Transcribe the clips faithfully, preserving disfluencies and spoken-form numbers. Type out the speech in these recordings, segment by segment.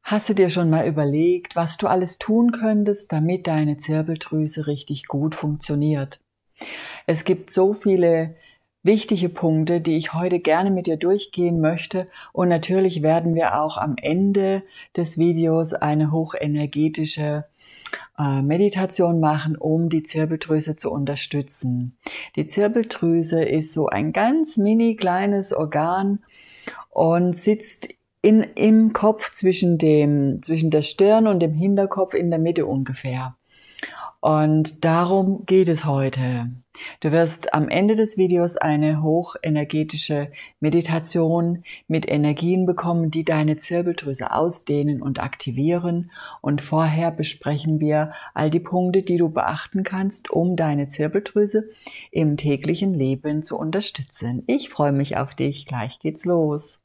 Hast du dir schon mal überlegt, was du alles tun könntest, damit deine Zirbeldrüse richtig gut funktioniert? Es gibt so viele wichtige Punkte, die ich heute gerne mit dir durchgehen möchte, und natürlich werden wir auch am Ende des Videos eine hochenergetische äh, Meditation machen, um die Zirbeldrüse zu unterstützen. Die Zirbeldrüse ist so ein ganz mini kleines Organ und sitzt in, im Kopf zwischen, dem, zwischen der Stirn und dem Hinterkopf in der Mitte ungefähr. Und darum geht es heute. Du wirst am Ende des Videos eine hochenergetische Meditation mit Energien bekommen, die deine Zirbeldrüse ausdehnen und aktivieren. Und vorher besprechen wir all die Punkte, die du beachten kannst, um deine Zirbeldrüse im täglichen Leben zu unterstützen. Ich freue mich auf dich. Gleich geht's los.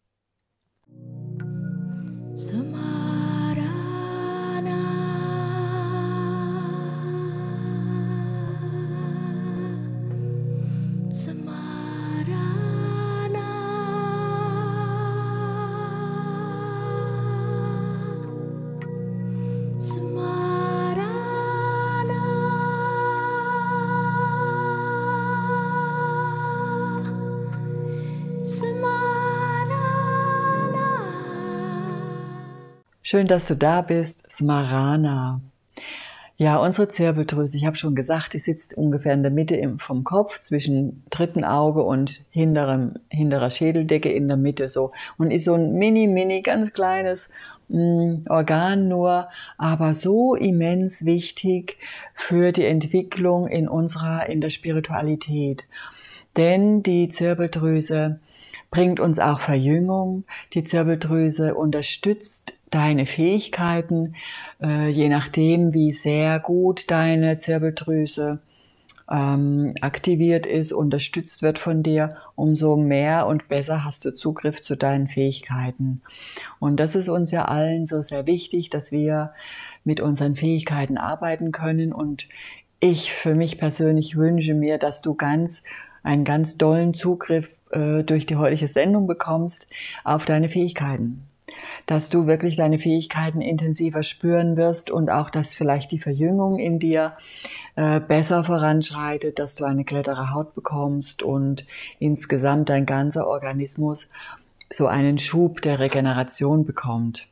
Schön, dass du da bist, Smarana. Ja, unsere Zirbeldrüse, ich habe schon gesagt, die sitzt ungefähr in der Mitte vom Kopf, zwischen dritten Auge und hinterem, hinterer Schädeldecke in der Mitte so. Und ist so ein mini, mini, ganz kleines mh, Organ nur, aber so immens wichtig für die Entwicklung in unserer, in der Spiritualität. Denn die Zirbeldrüse bringt uns auch Verjüngung, die Zirbeldrüse unterstützt deine Fähigkeiten, äh, je nachdem, wie sehr gut deine Zirbeldrüse ähm, aktiviert ist, unterstützt wird von dir, umso mehr und besser hast du Zugriff zu deinen Fähigkeiten. Und das ist uns ja allen so sehr wichtig, dass wir mit unseren Fähigkeiten arbeiten können. Und ich für mich persönlich wünsche mir, dass du ganz einen ganz dollen Zugriff äh, durch die heutige Sendung bekommst auf deine Fähigkeiten. Dass du wirklich deine Fähigkeiten intensiver spüren wirst und auch, dass vielleicht die Verjüngung in dir äh, besser voranschreitet, dass du eine glattere Haut bekommst und insgesamt dein ganzer Organismus so einen Schub der Regeneration bekommt.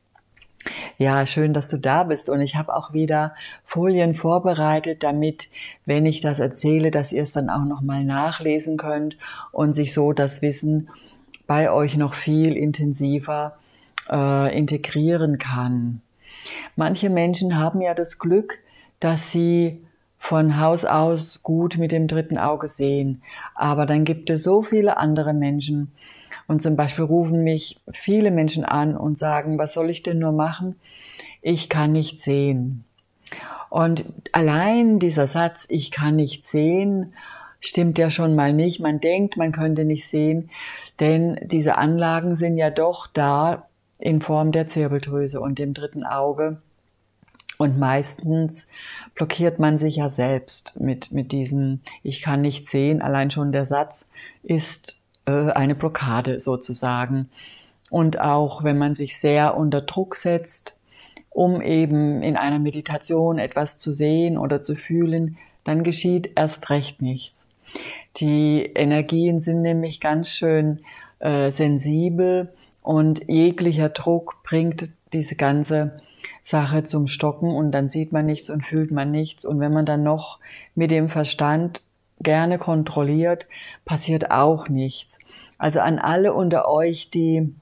Ja, schön, dass du da bist, und ich habe auch wieder Folien vorbereitet, damit, wenn ich das erzähle, dass ihr es dann auch nochmal nachlesen könnt und sich so das Wissen bei euch noch viel intensiver äh, integrieren kann. Manche Menschen haben ja das Glück, dass sie von Haus aus gut mit dem dritten Auge sehen, aber dann gibt es so viele andere Menschen, und zum Beispiel rufen mich viele Menschen an und sagen, was soll ich denn nur machen? Ich kann nicht sehen. Und allein dieser Satz, ich kann nicht sehen, stimmt ja schon mal nicht. Man denkt, man könnte nicht sehen, denn diese Anlagen sind ja doch da in Form der Zirbeldrüse und dem dritten Auge. Und meistens blockiert man sich ja selbst mit, mit diesem, ich kann nicht sehen. Allein schon der Satz ist äh, eine Blockade sozusagen. Und auch wenn man sich sehr unter Druck setzt, um eben in einer Meditation etwas zu sehen oder zu fühlen, dann geschieht erst recht nichts. Die Energien sind nämlich ganz schön äh, sensibel, und jeglicher Druck bringt diese ganze Sache zum Stocken, und dann sieht man nichts und fühlt man nichts. Und wenn man dann noch mit dem Verstand gerne kontrolliert, passiert auch nichts. Also an alle unter euch, die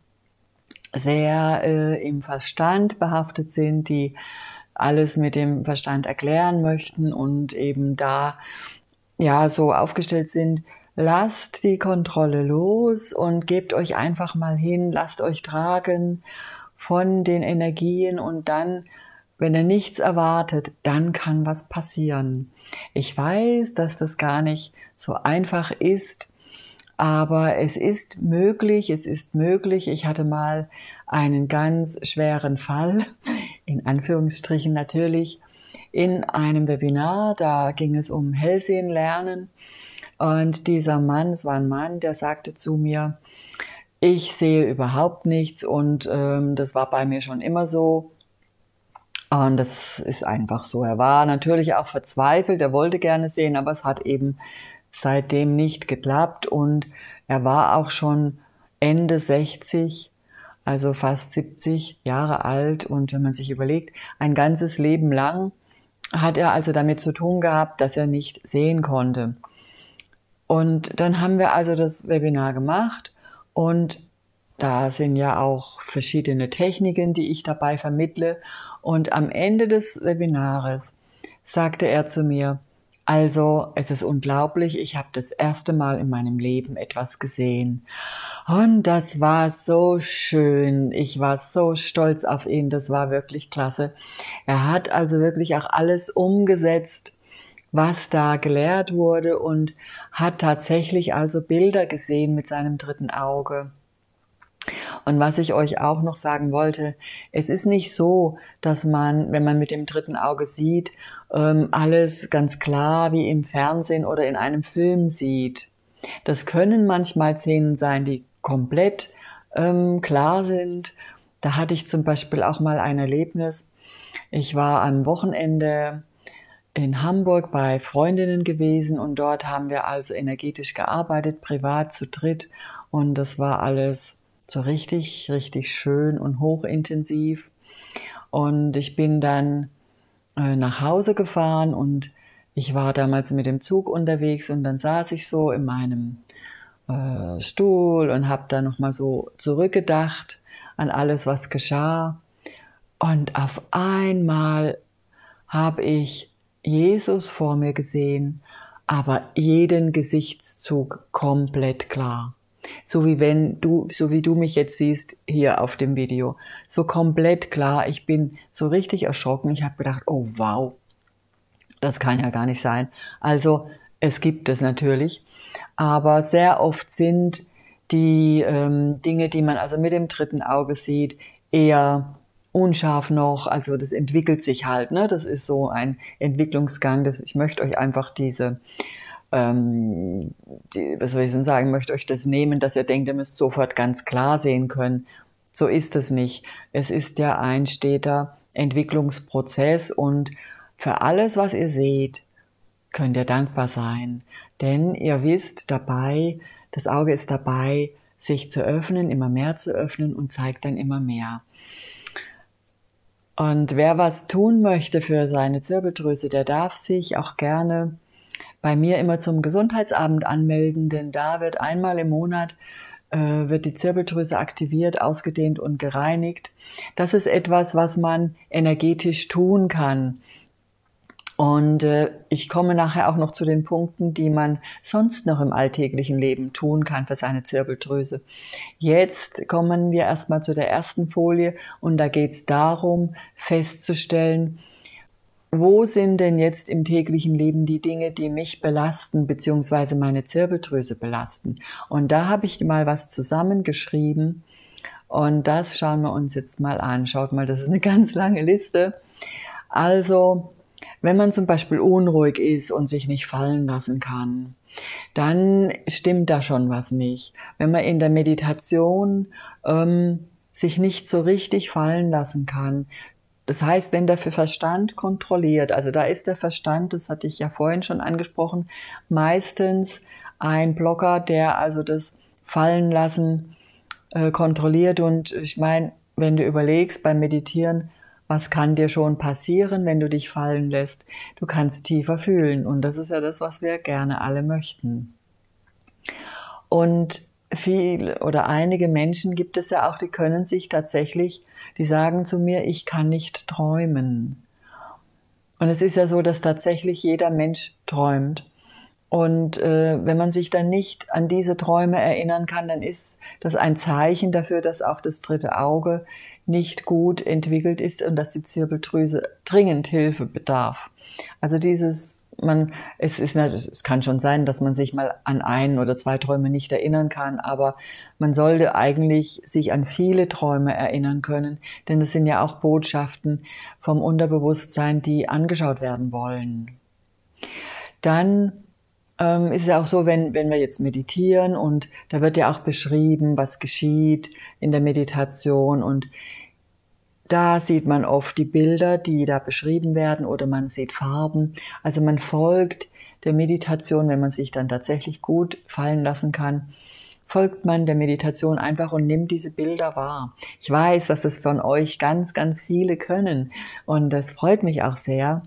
sehr äh, im Verstand behaftet sind, die alles mit dem Verstand erklären möchten und eben da ja so aufgestellt sind, lasst die Kontrolle los und gebt euch einfach mal hin, lasst euch tragen von den Energien, und dann, wenn ihr nichts erwartet, dann kann was passieren. Ich weiß, dass das gar nicht so einfach ist, aber es ist möglich, es ist möglich. Ich hatte mal einen ganz schweren Fall, in Anführungsstrichen natürlich, in einem Webinar, da ging es um Hellsehen lernen. Und dieser Mann, es war ein Mann, der sagte zu mir, ich sehe überhaupt nichts und ähm, das war bei mir schon immer so. Und das ist einfach so. Er war natürlich auch verzweifelt, er wollte gerne sehen, aber es hat eben seitdem nicht geklappt. Und er war auch schon Ende sechzig, also fast siebzig Jahre alt. Und wenn man sich überlegt, ein ganzes Leben lang hat er also damit zu tun gehabt, dass er nicht sehen konnte. Und dann haben wir also das Webinar gemacht und da sind ja auch verschiedene Techniken, die ich dabei vermittle. Und am Ende des Webinares sagte er zu mir, also es ist unglaublich, ich habe das erste Mal in meinem Leben etwas gesehen. Und das war so schön, ich war so stolz auf ihn, das war wirklich klasse. Er hat also wirklich auch alles umgesetzt, was da gelehrt wurde und hat tatsächlich also Bilder gesehen mit seinem dritten Auge. Und was ich euch auch noch sagen wollte, es ist nicht so, dass man, wenn man mit dem dritten Auge sieht, alles ganz klar wie im Fernsehen oder in einem Film sieht. Das können manchmal Szenen sein, die komplett ähm, klar sind. Da hatte ich zum Beispiel auch mal ein Erlebnis. Ich war am Wochenende in Hamburg bei Freundinnen gewesen und dort haben wir also energetisch gearbeitet, privat zu dritt. Und das war alles so richtig, richtig schön und hochintensiv. Und ich bin dann äh, nach Hause gefahren und ich war damals mit dem Zug unterwegs und dann saß ich so in meinem äh, Stuhl und habe da nochmal so zurückgedacht an alles, was geschah. Und auf einmal habe ich Jesus vor mir gesehen, aber jeden Gesichtszug komplett klar. So wie wenn du, so wie du mich jetzt siehst hier auf dem Video. So komplett klar. Ich bin so richtig erschrocken. Ich habe gedacht, oh wow, das kann ja gar nicht sein. Also es gibt es natürlich, aber sehr oft sind die ähm, Dinge, die man also mit dem dritten Auge sieht, eher unscharf noch, also das entwickelt sich halt, ne? Das ist so ein Entwicklungsgang, das, ich möchte euch einfach diese, ähm, die, was soll ich denn sagen, möchte euch das nehmen, dass ihr denkt, ihr müsst sofort ganz klar sehen können. So ist es nicht. Es ist ja ein steter Entwicklungsprozess und für alles, was ihr seht, könnt ihr dankbar sein, denn ihr wisst dabei, das Auge ist dabei, sich zu öffnen, immer mehr zu öffnen und zeigt dann immer mehr. Und wer was tun möchte für seine Zirbeldrüse, der darf sich auch gerne bei mir immer zum Gesundheitsabend anmelden, denn da wird einmal im Monat äh, wird die Zirbeldrüse aktiviert, ausgedehnt und gereinigt. Das ist etwas, was man energetisch tun kann. Und äh, ich komme nachher auch noch zu den Punkten, die man sonst noch im alltäglichen Leben tun kann für seine Zirbeldrüse. Jetzt kommen wir erstmal zu der ersten Folie und da geht es darum, festzustellen, wo sind denn jetzt im täglichen Leben die Dinge, die mich belasten, beziehungsweise meine Zirbeldrüse belasten. Und da habe ich mal was zusammengeschrieben und das schauen wir uns jetzt mal an. Schaut mal, das ist eine ganz lange Liste. Also, wenn man zum Beispiel unruhig ist und sich nicht fallen lassen kann, dann stimmt da schon was nicht. Wenn man in der Meditation ähm, sich nicht so richtig fallen lassen kann, das heißt, wenn der Verstand kontrolliert, also da ist der Verstand, das hatte ich ja vorhin schon angesprochen, meistens ein Blocker, der also das Fallenlassen äh, kontrolliert. Und ich meine, wenn du überlegst beim Meditieren, was kann dir schon passieren, wenn du dich fallen lässt? Du kannst tiefer fühlen und das ist ja das, was wir gerne alle möchten. Und viele oder einige Menschen gibt es ja auch, die können sich tatsächlich, die sagen zu mir, ich kann nicht träumen. Und es ist ja so, dass tatsächlich jeder Mensch träumt. Und äh, wenn man sich dann nicht an diese Träume erinnern kann, dann ist das ein Zeichen dafür, dass auch das dritte Auge nicht gut entwickelt ist und dass die Zirbeldrüse dringend Hilfe bedarf. Also dieses, man, es ist, es kann schon sein, dass man sich mal an ein oder zwei Träume nicht erinnern kann, aber man sollte eigentlich sich an viele Träume erinnern können, denn es sind ja auch Botschaften vom Unterbewusstsein, die angeschaut werden wollen. Dann ähm, ist ja auch so, wenn, wenn wir jetzt meditieren und da wird ja auch beschrieben, was geschieht in der Meditation und da sieht man oft die Bilder, die da beschrieben werden oder man sieht Farben. Also man folgt der Meditation, wenn man sich dann tatsächlich gut fallen lassen kann, folgt man der Meditation einfach und nimmt diese Bilder wahr. Ich weiß, dass es von euch ganz, ganz viele können und das freut mich auch sehr.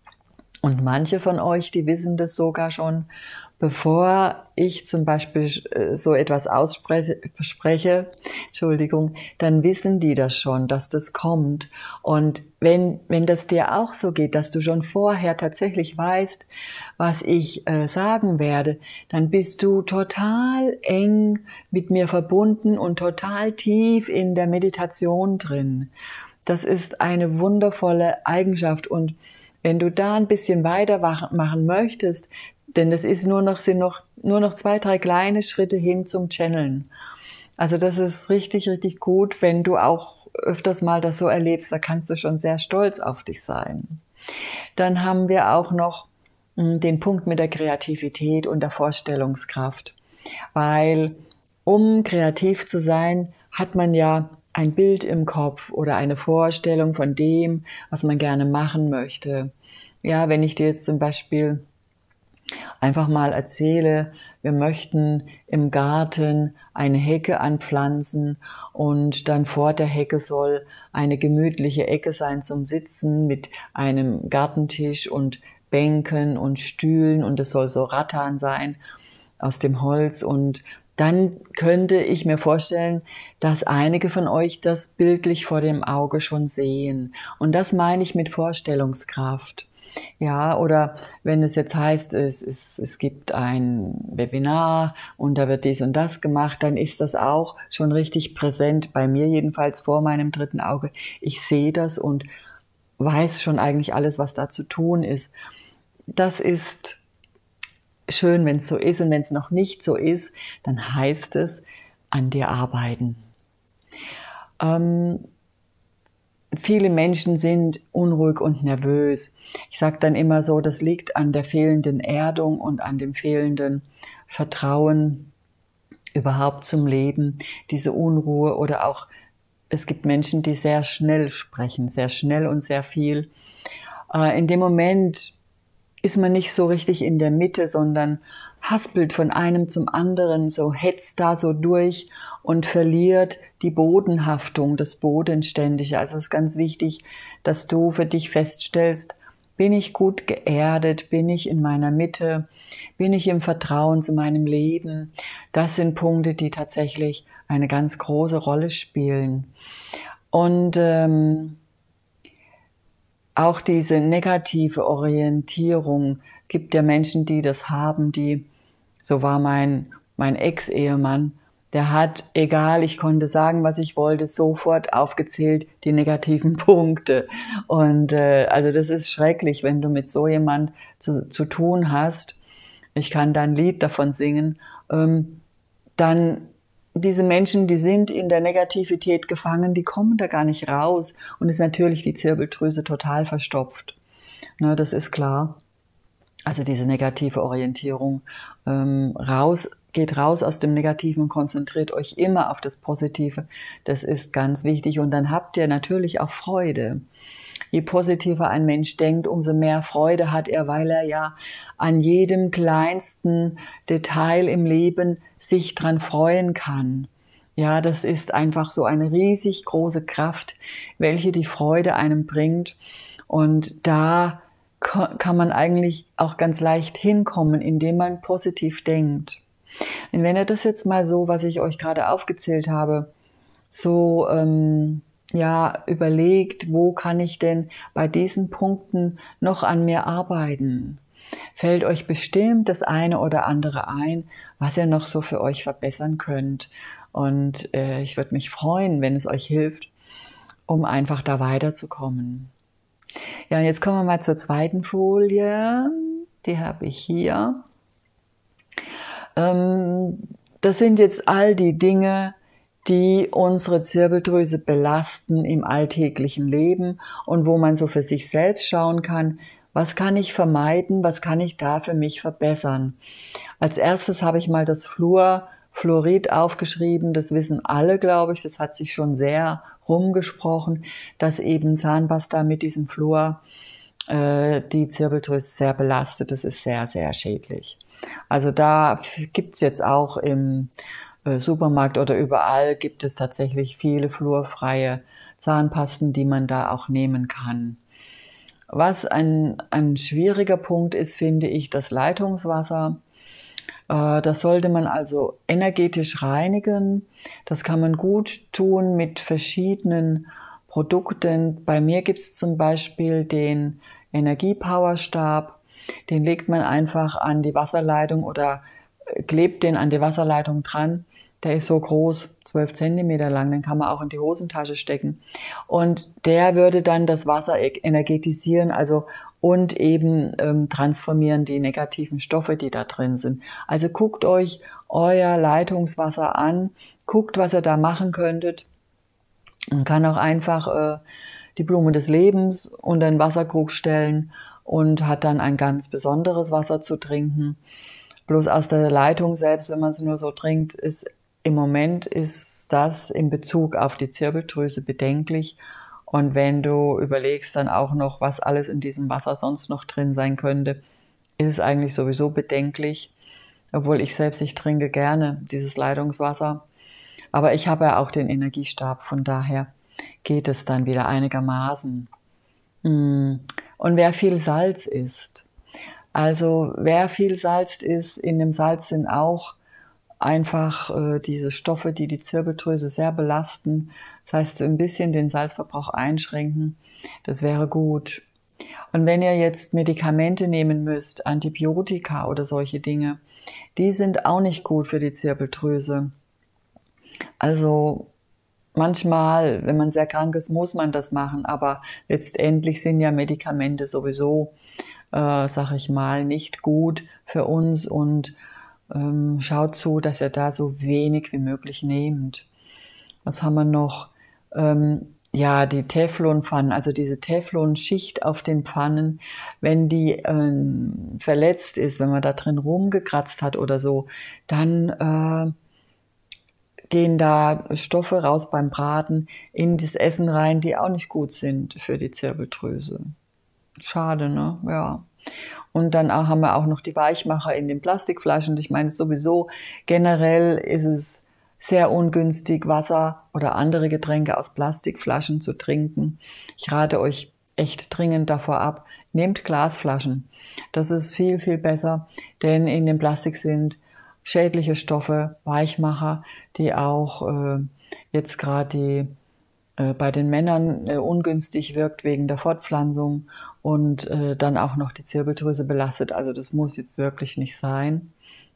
Und manche von euch, die wissen das sogar schon, bevor ich zum Beispiel so etwas ausspreche, Entschuldigung, dann wissen die das schon, dass das kommt. Und wenn, wenn das dir auch so geht, dass du schon vorher tatsächlich weißt, was ich äh, sagen werde, dann bist du total eng mit mir verbunden und total tief in der Meditation drin. Das ist eine wundervolle Eigenschaft und wenn du da ein bisschen weitermachen möchtest, denn das ist nur noch, sind noch, nur noch zwei, drei kleine Schritte hin zum Channeln. Also das ist richtig, richtig gut, wenn du auch öfters mal das so erlebst, da kannst du schon sehr stolz auf dich sein. Dann haben wir auch noch den Punkt mit der Kreativität und der Vorstellungskraft. Weil um kreativ zu sein, hat man ja ein Bild im Kopf oder eine Vorstellung von dem, was man gerne machen möchte. Ja, wenn ich dir jetzt zum Beispiel einfach mal erzähle, wir möchten im Garten eine Hecke anpflanzen und dann vor der Hecke soll eine gemütliche Ecke sein zum Sitzen mit einem Gartentisch und Bänken und Stühlen und es soll so Rattan sein aus dem Holz und dann könnte ich mir vorstellen, dass einige von euch das bildlich vor dem Auge schon sehen. Und das meine ich mit Vorstellungskraft. Ja, oder wenn es jetzt heißt, es, es, es gibt ein Webinar und da wird dies und das gemacht, dann ist das auch schon richtig präsent, bei mir jedenfalls vor meinem dritten Auge. Ich sehe das und weiß schon eigentlich alles, was da zu tun ist. Das ist schön, wenn es so ist und wenn es noch nicht so ist, dann heißt es, an dir arbeiten. Ähm, viele Menschen sind unruhig und nervös. Ich sage dann immer so, das liegt an der fehlenden Erdung und an dem fehlenden Vertrauen überhaupt zum Leben, diese Unruhe oder auch, es gibt Menschen, die sehr schnell sprechen, sehr schnell und sehr viel. Äh, in dem Moment ist man nicht so richtig in der Mitte, sondern haspelt von einem zum anderen, so hetzt da so durch und verliert die Bodenhaftung, das Bodenständige. Also es ist ganz wichtig, dass du für dich feststellst, bin ich gut geerdet, bin ich in meiner Mitte, bin ich im Vertrauen zu meinem Leben. Das sind Punkte, die tatsächlich eine ganz große Rolle spielen. Und ähm, auch diese negative Orientierung gibt ja Menschen, die das haben, die, so war mein, mein Ex-Ehemann, der hat, egal, ich konnte sagen, was ich wollte, sofort aufgezählt die negativen Punkte. Und äh, also das ist schrecklich, wenn du mit so jemand zu, zu tun hast. Ich kann da ein Lied davon singen. Ähm, dann diese Menschen, die sind in der Negativität gefangen, die kommen da gar nicht raus. Und ist natürlich die Zirbeldrüse total verstopft. Ne, das ist klar. Also diese negative Orientierung. Ähm, raus, geht raus aus dem Negativen und konzentriert euch immer auf das Positive. Das ist ganz wichtig. Und dann habt ihr natürlich auch Freude. Je positiver ein Mensch denkt, umso mehr Freude hat er, weil er ja an jedem kleinsten Detail im Leben sich dran freuen kann. Ja, das ist einfach so eine riesig große Kraft, welche die Freude einem bringt. Und da kann man eigentlich auch ganz leicht hinkommen, indem man positiv denkt. Und wenn ihr das jetzt mal so, was ich euch gerade aufgezählt habe, so ähm, ja, überlegt, wo kann ich denn bei diesen Punkten noch an mir arbeiten? Fällt euch bestimmt das eine oder andere ein, was ihr noch so für euch verbessern könnt. Und äh, ich würde mich freuen, wenn es euch hilft, um einfach da weiterzukommen. Ja, und jetzt kommen wir mal zur zweiten Folie. Die habe ich hier. Ähm, das sind jetzt all die Dinge, die unsere Zirbeldrüse belasten im alltäglichen Leben und wo man so für sich selbst schauen kann, Was kann ich vermeiden? Was kann ich da für mich verbessern? Als erstes habe ich mal das Fluorfluorid aufgeschrieben. Das wissen alle, glaube ich. Das hat sich schon sehr rumgesprochen, dass eben Zahnpasta mit diesem Fluor äh, die Zirbeldrüse sehr belastet. Das ist sehr, sehr schädlich. Also da gibt es jetzt auch im äh, Supermarkt oder überall gibt es tatsächlich viele fluorfreie Zahnpasten, die man da auch nehmen kann. Was ein, ein schwieriger Punkt ist, finde ich, das Leitungswasser. Äh, das sollte man also energetisch reinigen. Das kann man gut tun mit verschiedenen Produkten. Bei mir gibt es zum Beispiel den Energiepowerstab. Den legt man einfach an die Wasserleitung oder klebt den an die Wasserleitung dran. Der ist so groß, zwölf Zentimeter lang, den kann man auch in die Hosentasche stecken. Und der würde dann das Wasser energetisieren, also und eben ähm, transformieren die negativen Stoffe, die da drin sind. Also guckt euch euer Leitungswasser an, guckt, was ihr da machen könntet. Man kann auch einfach äh, die Blume des Lebens unter den Wasserkrug stellen und hat dann ein ganz besonderes Wasser zu trinken. Bloß aus der Leitung selbst, wenn man es nur so trinkt, ist im Moment ist das in Bezug auf die Zirbeldrüse bedenklich. Und wenn du überlegst dann auch noch, was alles in diesem Wasser sonst noch drin sein könnte, ist es eigentlich sowieso bedenklich. Obwohl ich selbst, ich trinke gerne dieses Leitungswasser. Aber ich habe ja auch den Energiestab, von daher geht es dann wieder einigermaßen. Und wer viel Salz isst, also wer viel Salz isst, in dem Salz sind auch einfach äh, diese Stoffe, die die Zirbeldrüse sehr belasten. Das heißt, ein bisschen den Salzverbrauch einschränken, das wäre gut. Und wenn ihr jetzt Medikamente nehmen müsst, Antibiotika oder solche Dinge, die sind auch nicht gut für die Zirbeldrüse. Also manchmal, wenn man sehr krank ist, muss man das machen, aber letztendlich sind ja Medikamente sowieso, äh, sag ich mal, nicht gut für uns und ähm, schaut zu, dass ihr da so wenig wie möglich nehmt. Was haben wir noch? Ähm, ja, die Teflonpfannen, also diese Teflonschicht auf den Pfannen, wenn die ähm, verletzt ist, wenn man da drin rumgekratzt hat oder so, dann äh, gehen da Stoffe raus beim Braten in das Essen rein, die auch nicht gut sind für die Zirbeldrüse. Schade, ne? Ja. Und dann auch, haben wir auch noch die Weichmacher in den Plastikflaschen. Ich meine, sowieso generell ist es sehr ungünstig, Wasser oder andere Getränke aus Plastikflaschen zu trinken. Ich rate euch echt dringend davor ab, nehmt Glasflaschen. Das ist viel, viel besser, denn in dem Plastik sind schädliche Stoffe, Weichmacher, die auch äh, jetzt gerade die äh, bei den Männern äh, ungünstig wirkt wegen der Fortpflanzung und äh, dann auch noch die Zirbeldrüse belastet. Also das muss jetzt wirklich nicht sein.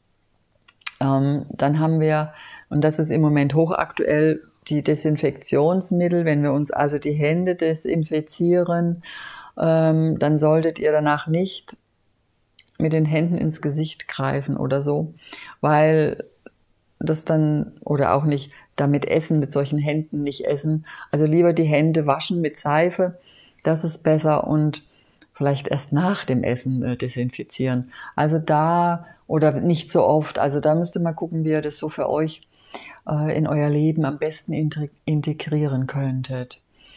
Ähm, dann haben wir, und das ist im Moment hochaktuell, die Desinfektionsmittel. Wenn wir uns also die Hände desinfizieren, ähm, dann solltet ihr danach nicht mit den Händen ins Gesicht greifen oder so, weil das dann, oder auch nicht damit essen, mit solchen Händen nicht essen. Also lieber die Hände waschen mit Seife, das ist besser, und vielleicht erst nach dem Essen äh, desinfizieren. Also da, oder nicht so oft, also da müsst ihr mal gucken, wie ihr das so für euch äh, in euer Leben am besten integrieren könntet.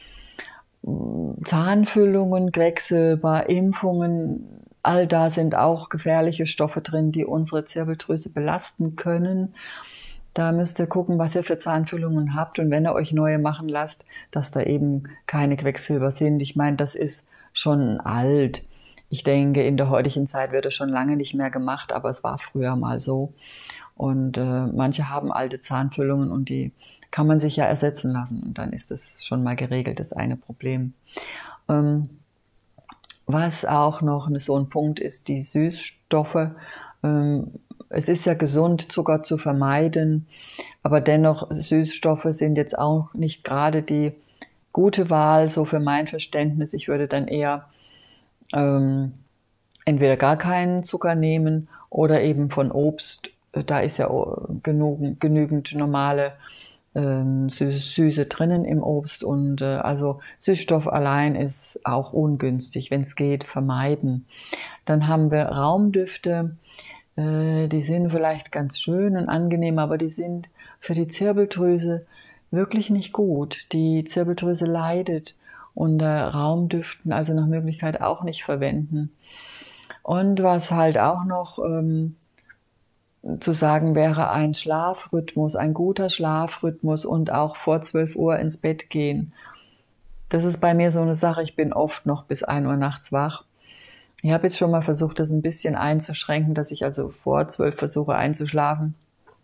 Zahnfüllungen, Quecksilber, Impfungen, all da sind auch gefährliche Stoffe drin, die unsere Zirbeldrüse belasten können. Da müsst ihr gucken, was ihr für Zahnfüllungen habt, und wenn ihr euch neue machen lasst, dass da eben keine Quecksilber sind. Ich meine, das ist schon alt. Ich denke, in der heutigen Zeit wird das schon lange nicht mehr gemacht, aber es war früher mal so. Und äh, manche haben alte Zahnfüllungen und die kann man sich ja ersetzen lassen, und dann ist das schon mal geregelt, das eine Problem. Ähm, was auch noch so ein Punkt ist, die Süßstoffe. Ähm, es ist ja gesund, Zucker zu vermeiden, aber dennoch, Süßstoffe sind jetzt auch nicht gerade die gute Wahl, so für mein Verständnis. Ich würde dann eher ähm, entweder gar keinen Zucker nehmen oder eben von Obst. Da ist ja genug, genügend normale ähm, Süße drinnen im Obst und äh, also Süßstoff allein ist auch ungünstig, wenn es geht, vermeiden. Dann haben wir Raumdüfte, äh, die sind vielleicht ganz schön und angenehm, aber die sind für die Zirbeldrüse wirklich nicht gut. Die Zirbeldrüse leidet unter Raumdüften, also nach Möglichkeit auch nicht verwenden. Und was halt auch noch ähm, zu sagen wäre, ein Schlafrhythmus, ein guter Schlafrhythmus und auch vor zwölf Uhr ins Bett gehen. Das ist bei mir so eine Sache, ich bin oft noch bis ein Uhr nachts wach. Ich habe jetzt schon mal versucht, das ein bisschen einzuschränken, dass ich also vor zwölf versuche einzuschlafen.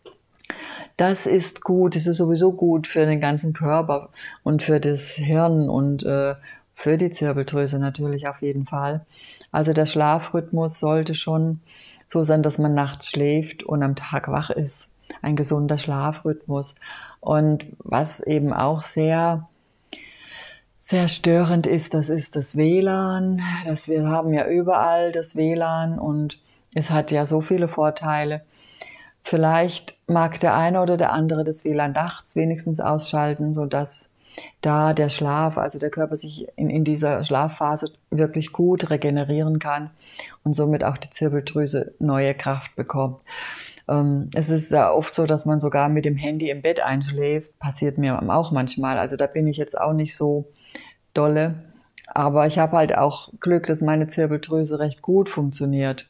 Das ist gut, das ist sowieso gut für den ganzen Körper und für das Hirn und äh, für die Zirbeldrüse natürlich auf jeden Fall. Also der Schlafrhythmus sollte schon so sein, dass man nachts schläft und am Tag wach ist. Ein gesunder Schlafrhythmus. Und was eben auch sehr, sehr störend ist, das ist das W L A N. Das, wir haben ja überall das W L A N und es hat ja so viele Vorteile. Vielleicht mag der eine oder der andere das W L A N nachts wenigstens ausschalten, sodass da der Schlaf, also der Körper sich in, in dieser Schlafphase wirklich gut regenerieren kann und somit auch die Zirbeldrüse neue Kraft bekommt. Ähm, es ist ja oft so, dass man sogar mit dem Handy im Bett einschläft, passiert mir auch manchmal, also da bin ich jetzt auch nicht so dolle, aber ich habe halt auch Glück, dass meine Zirbeldrüse recht gut funktioniert.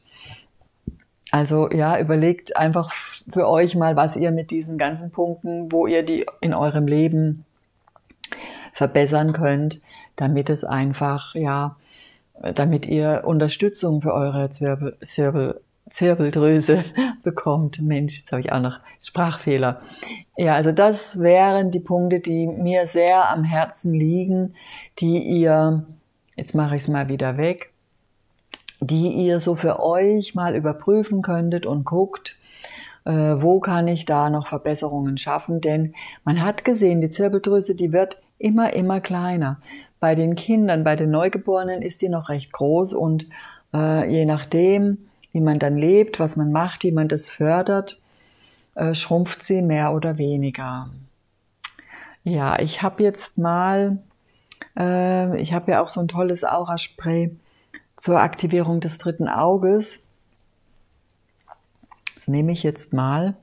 Also ja, überlegt einfach für euch mal, was ihr mit diesen ganzen Punkten, wo ihr die in eurem Leben verbessern könnt, damit es einfach, ja, damit ihr Unterstützung für eure Zirbel, Zirbel, Zirbeldrüse bekommt. Mensch, jetzt habe ich auch noch Sprachfehler. Ja, also das wären die Punkte, die mir sehr am Herzen liegen, die ihr, jetzt mache ich es mal wieder weg, die ihr so für euch mal überprüfen könntet und guckt, äh, wo kann ich da noch Verbesserungen schaffen, denn man hat gesehen, die Zirbeldrüse, die wird immer, immer kleiner. Bei den Kindern, bei den Neugeborenen ist die noch recht groß und äh, je nachdem, wie man dann lebt, was man macht, wie man das fördert, äh, schrumpft sie mehr oder weniger. Ja, ich habe jetzt mal, äh, ich habe ja auch so ein tolles Aura-Spray zur Aktivierung des dritten Auges. Das nehme ich jetzt mal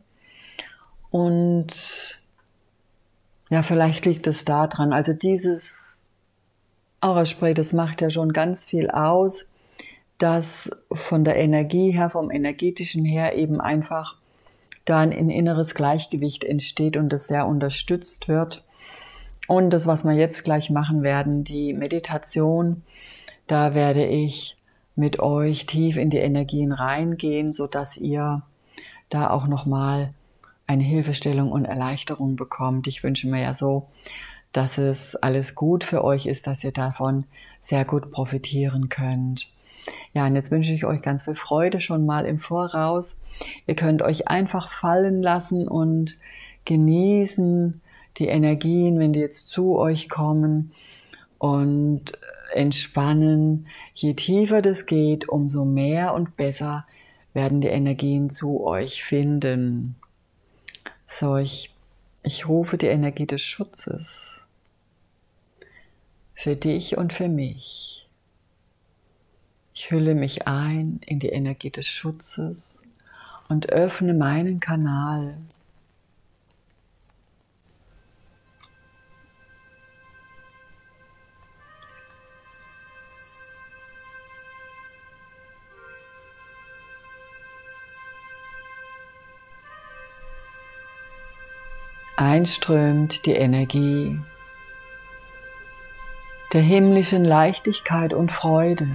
und ja, vielleicht liegt es da dran. Also dieses Aura-Spray, das macht ja schon ganz viel aus, dass von der Energie her, vom energetischen her eben einfach da ein inneres Gleichgewicht entsteht und das sehr unterstützt wird. Und das, was wir jetzt gleich machen werden, die Meditation, da werde ich mit euch tief in die Energien reingehen, sodass ihr da auch nochmal eine Hilfestellung und Erleichterung bekommt. Ich wünsche mir ja so, dass es alles gut für euch ist, dass ihr davon sehr gut profitieren könnt. Ja, und jetzt wünsche ich euch ganz viel Freude schon mal im Voraus. Ihr könnt euch einfach fallen lassen und genießen die Energien, wenn die jetzt zu euch kommen und entspannen. Je tiefer das geht, umso mehr und besser werden die Energien zu euch finden. So, ich, ich rufe die Energie des Schutzes für dich und für mich. Ich hülle mich ein in die Energie des Schutzes und öffne meinen Kanal. Einströmt die Energie der himmlischen Leichtigkeit und Freude.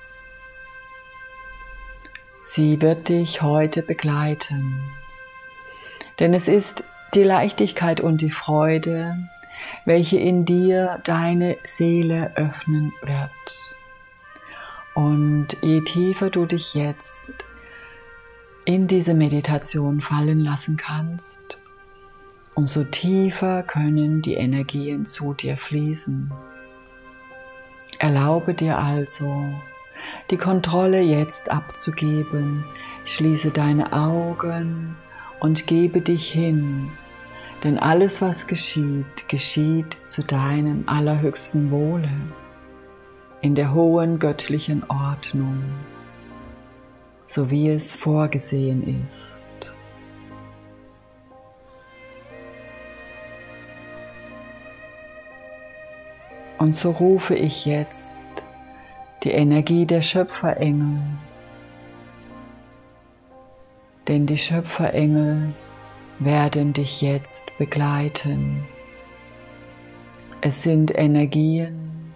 Sie wird dich heute begleiten, denn es ist die Leichtigkeit und die Freude, welche in dir deine Seele öffnen wird. Und je tiefer du dich jetzt in diese Meditation fallen lassen kannst, umso tiefer können die Energien zu dir fließen. Erlaube dir also, die Kontrolle jetzt abzugeben. Schließe deine Augen und gebe dich hin, Denn alles, was geschieht, geschieht zu deinem allerhöchsten Wohle, in der hohen göttlichen Ordnung, so wie es vorgesehen ist. Und so rufe ich jetzt die Energie der Schöpferengel, denn die Schöpferengel werden dich jetzt begleiten. Es sind Energien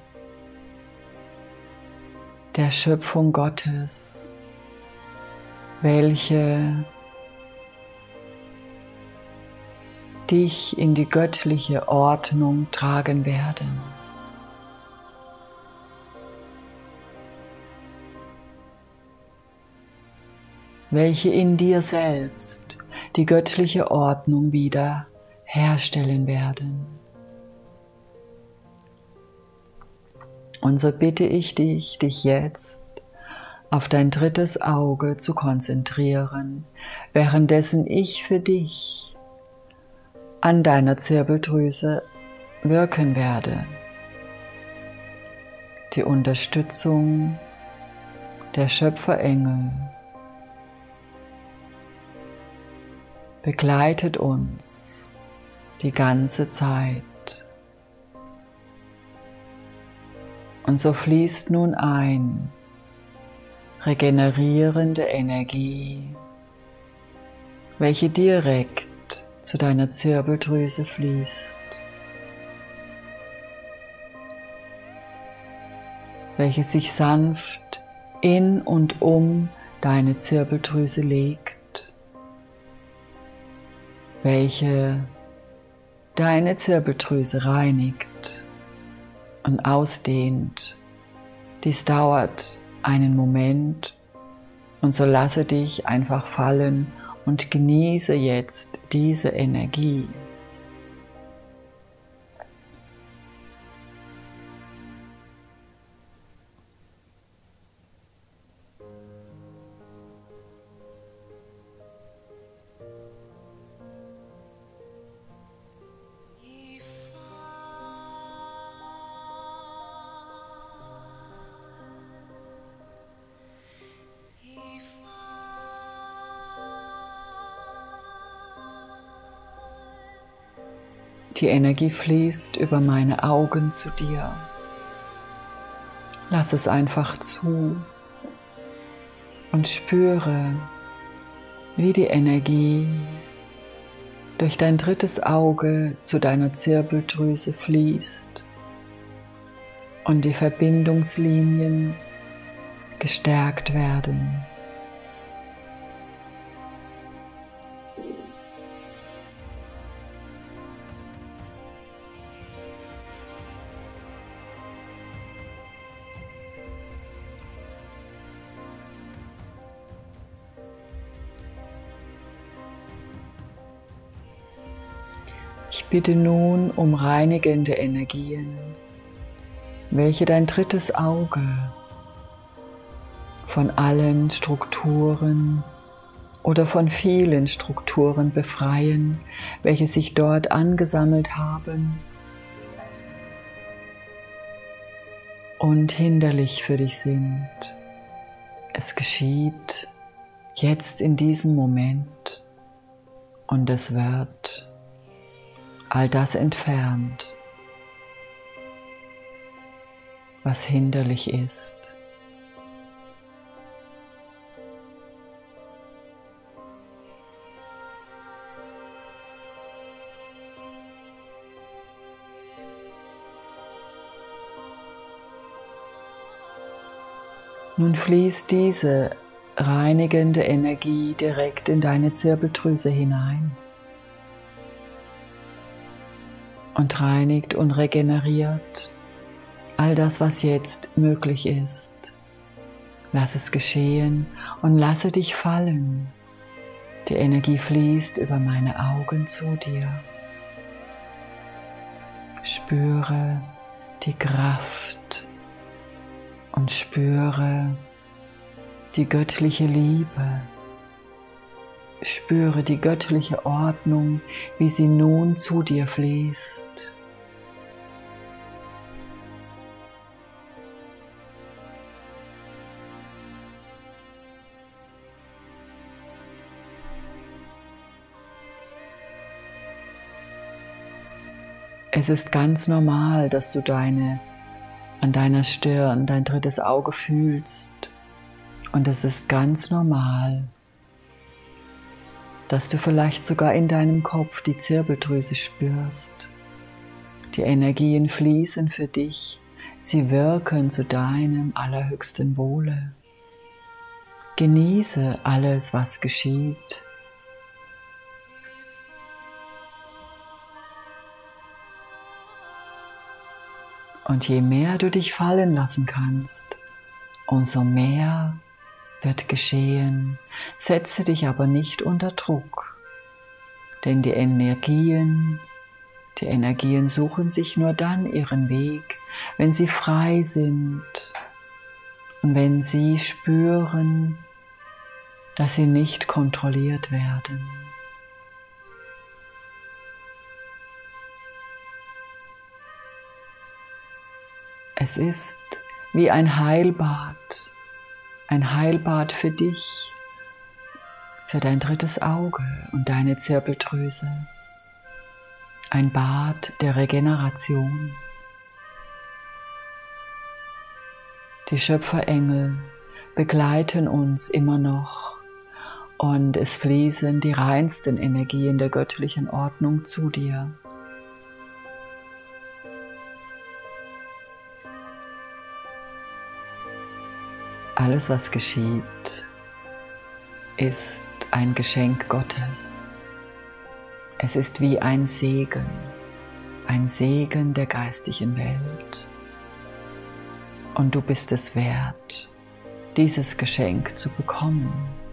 der Schöpfung Gottes, welche dich in die göttliche Ordnung tragen werden. Welche in dir selbst die göttliche Ordnung wieder herstellen werden. Und so bitte ich dich, dich jetzt auf dein drittes Auge zu konzentrieren, währenddessen ich für dich an deiner Zirbeldrüse wirken werde. Die Unterstützung der Schöpferengel begleitet uns die ganze Zeit. Und so fließt nun ein regenerierende Energie, welche direkt zu deiner Zirbeldrüse fließt, welche sich sanft in und um deine Zirbeldrüse legt, welche deine Zirbeldrüse reinigt und ausdehnt. Dies dauert einen Moment und so lasse dich einfach fallen und genieße jetzt diese Energie. Die Energie fließt über meine Augen zu dir. Lass es einfach zu und spüre, wie die Energie durch dein drittes Auge zu deiner Zirbeldrüse fließt und die Verbindungslinien gestärkt werden. Ich bitte nun um reinigende Energien, welche dein drittes Auge von allen Strukturen oder von vielen Strukturen befreien, welche sich dort angesammelt haben und hinderlich für dich sind. Es geschieht jetzt in diesem Moment und es wird all das entfernt, was hinderlich ist. Nun fließt diese reinigende Energie direkt in deine Zirbeldrüse hinein und reinigt und regeneriert all das, was jetzt möglich ist. Lass es geschehen und lasse dich fallen. Die Energie fließt über meine Augen zu dir. Spüre die Kraft und spüre die göttliche Liebe, Spüre die göttliche Ordnung, wie sie nun zu dir fließt. Es ist ganz normal, dass du deine, an deiner Stirn dein drittes Auge fühlst. Und es ist ganz normal, dass du vielleicht sogar in deinem Kopf die Zirbeldrüse spürst. Die Energien fließen für dich, sie wirken zu deinem allerhöchsten Wohle. Genieße alles, was geschieht. Und je mehr du dich fallen lassen kannst, umso mehr wird geschehen. Setze dich aber nicht unter Druck, denn die Energien, die Energien suchen sich nur dann ihren Weg, wenn sie frei sind und wenn sie spüren, dass sie nicht kontrolliert werden. Es ist wie ein Heilbad, ein Heilbad für dich, für dein drittes Auge und deine Zirbeldrüse, ein Bad der Regeneration. Die Schöpferengel begleiten uns immer noch und es fließen die reinsten Energien der göttlichen Ordnung zu dir. Alles, was geschieht, ist ein Geschenk Gottes. Es ist wie ein Segen, ein Segen der geistigen Welt. Und du bist es wert, dieses Geschenk zu bekommen.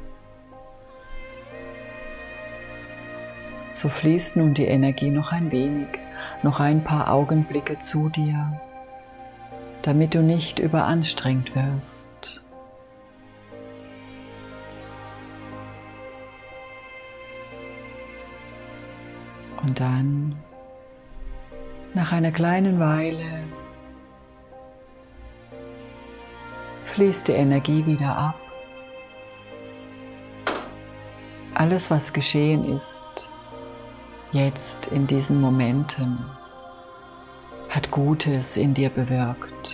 So fließt nun die Energie noch ein wenig, noch ein paar Augenblicke zu dir, damit du nicht überanstrengt wirst. Und dann, nach einer kleinen Weile, fließt die Energie wieder ab. Alles, was geschehen ist, jetzt in diesen Momenten, hat Gutes in dir bewirkt.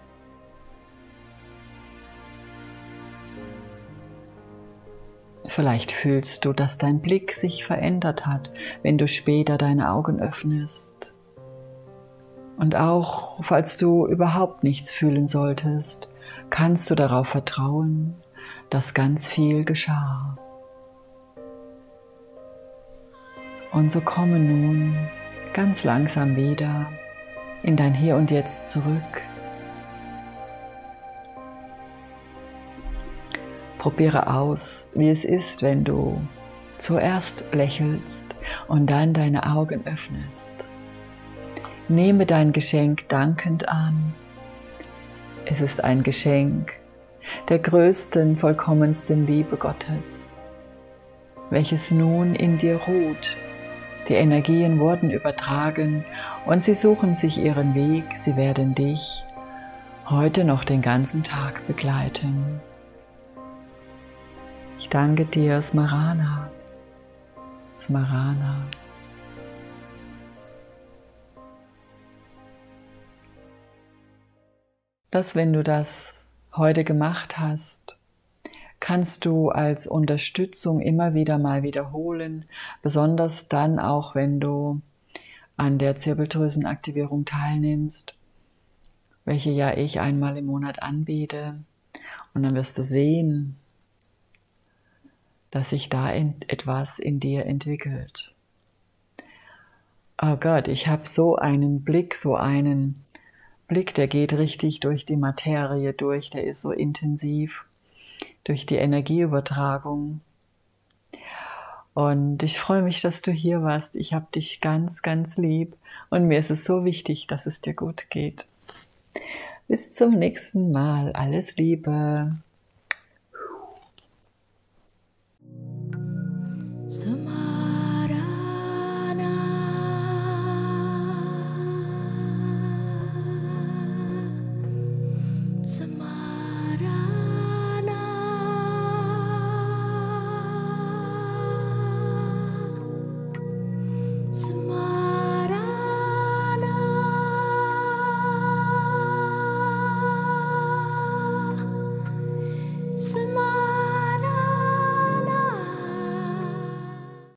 Vielleicht fühlst du, dass dein Blick sich verändert hat, wenn du später deine Augen öffnest. Und auch falls du überhaupt nichts fühlen solltest, kannst du darauf vertrauen, dass ganz viel geschah. Und so komme nun ganz langsam wieder in dein Hier und Jetzt zurück. Probiere aus, wie es ist, wenn du zuerst lächelst und dann deine Augen öffnest. Nehme dein Geschenk dankend an. Es ist ein Geschenk der größten, vollkommensten Liebe Gottes, welches nun in dir ruht. Die Energien wurden übertragen und sie suchen sich ihren Weg. Sie werden dich heute noch den ganzen Tag begleiten. Ich danke dir, Smarana, Smarana. Dass, wenn du das heute gemacht hast, kannst du als Unterstützung immer wieder mal wiederholen, besonders dann auch, wenn du an der Zirbeldrüsenaktivierung teilnimmst, welche ja ich einmal im Monat anbiete. Und dann wirst du sehen, dass sich da etwas in dir entwickelt. Oh Gott, ich habe so einen Blick, so einen Blick, der geht richtig durch die Materie durch, der ist so intensiv durch die Energieübertragung. Und ich freue mich, dass du hier warst. Ich habe dich ganz, ganz lieb und mir ist es so wichtig, dass es dir gut geht. Bis zum nächsten Mal. Alles Liebe.